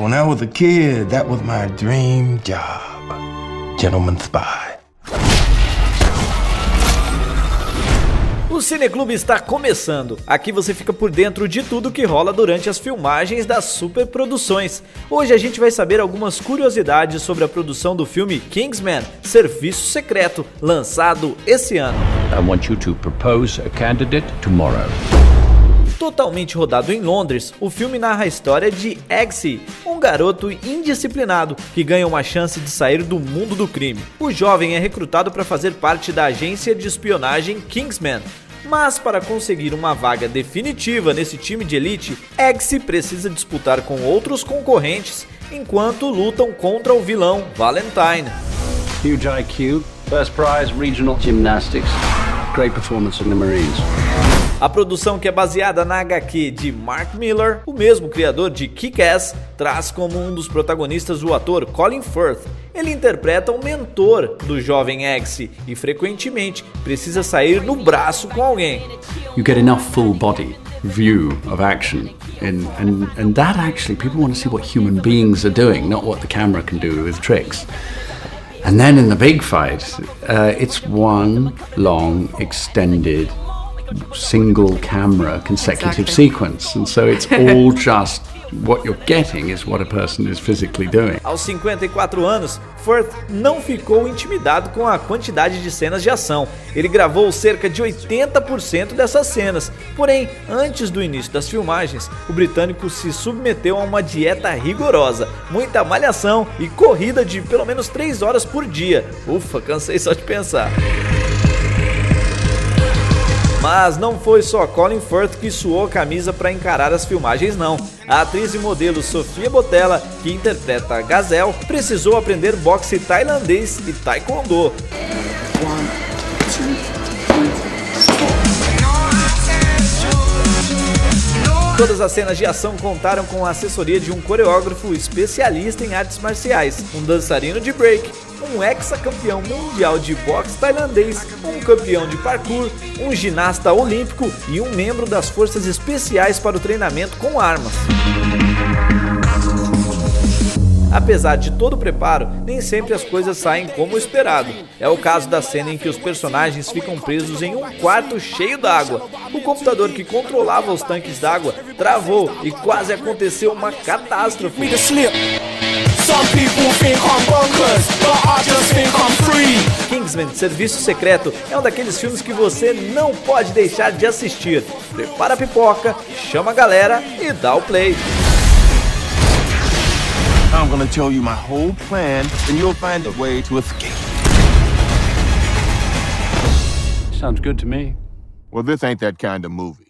When I was a kid, that was my dream job. Gentleman Spy. O Cineclube está começando. Aqui você fica por dentro de tudo que rola durante as filmagens das superproduções. Hoje a gente vai saber algumas curiosidades sobre a produção do filme Kingsman, Serviço Secreto, lançado esse ano. I want you to propose a candidate tomorrow. Totalmente rodado em Londres, o filme narra a história de Eggsy, um garoto indisciplinado que ganha uma chance de sair do mundo do crime. O jovem é recrutado para fazer parte da agência de espionagem Kingsman, mas para conseguir uma vaga definitiva nesse time de elite, Eggsy precisa disputar com outros concorrentes enquanto lutam contra o vilão Valentine. Huge IQ, first prize regional gymnastics, great performance in the Marines. A produção, que é baseada na HQ de Mark Millar, o mesmo criador de Kick-Ass, traz como um dos protagonistas o ator Colin Firth. Ele interpreta o mentor do jovem Eggsy e frequentemente precisa sair no braço com alguém. You get enough full body view of action and that actually people want to see what human beings are doing, not what the camera can do with tricks. And then in the big fight, it's one long extended single camera consecutive sequence, and so it's all just what you're getting is what a person is physically doing. Aos 54 anos, Firth não ficou intimidado com a quantidade de cenas de ação. Ele gravou cerca de 80% dessas cenas. Porém, antes do início das filmagens, o britânico se submeteu a uma dieta rigorosa, muita malhação e corrida de pelo menos 3 horas por dia. Ufa, cansei só de pensar. Mas não foi só Colin Firth que suou a camisa para encarar as filmagens não. A atriz e modelo Sofia Boutella, que interpreta a Gazelle, precisou aprender boxe tailandês e taekwondo. Todas as cenas de ação contaram com a assessoria de um coreógrafo especialista em artes marciais, um dançarino de break, um ex-campeão mundial de boxe tailandês, um campeão de parkour, um ginasta olímpico e um membro das forças especiais para o treinamento com armas. Apesar de todo o preparo, nem sempre as coisas saem como esperado. É o caso da cena em que os personagens ficam presos em um quarto cheio d'água. O computador que controlava os tanques d'água travou e quase aconteceu uma catástrofe. Kingsman, Serviço Secreto é um daqueles filmes que você não pode deixar de assistir. Prepara a pipoca, chama a galera e dá o play. I'm gonna tell you my whole plan, and you'll find a way to escape. Sounds good to me. Well, this ain't that kind of movie.